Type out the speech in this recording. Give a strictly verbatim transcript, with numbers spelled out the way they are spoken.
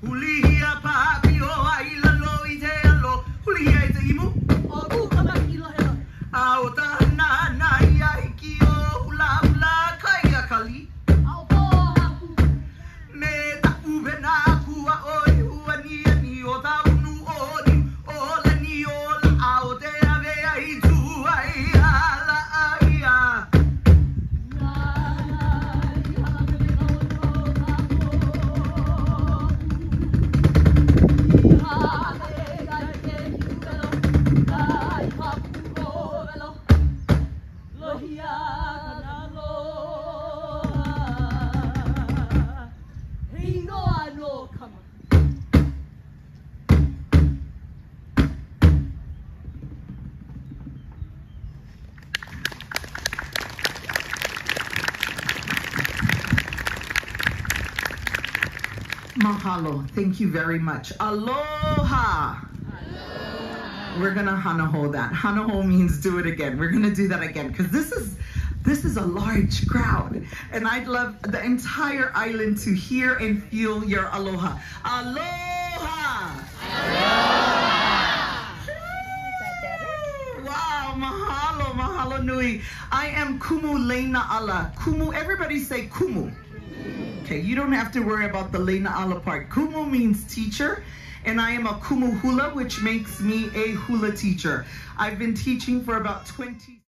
Hulihia papio aila lo ite alo. Hulihia ite imu. Obu kama ilo helo. Auta na na ia ikio hula hula kaya kali. Auto hapu. Me ta ubena kua oi hua ni ni o ta unu oni. Ola ni ola aute ave ai tu ai ala aia. Mahalo. Thank you very much. Aloha. Aloha. We're gonna hanaho that. Hanaho means do it again. We're gonna do that again because this is this is a large crowd, and I'd love the entire island to hear and feel your aloha. Aloha. Aloha. Wow, mahalo, mahalo nui. I am Kumu Leina'ala. Kumu. Everybody say Kumu. Okay, you don't have to worry about the Leina'ala part. Kumu means teacher, and I am a Kumu Hula, which makes me a hula teacher. I've been teaching for about twenty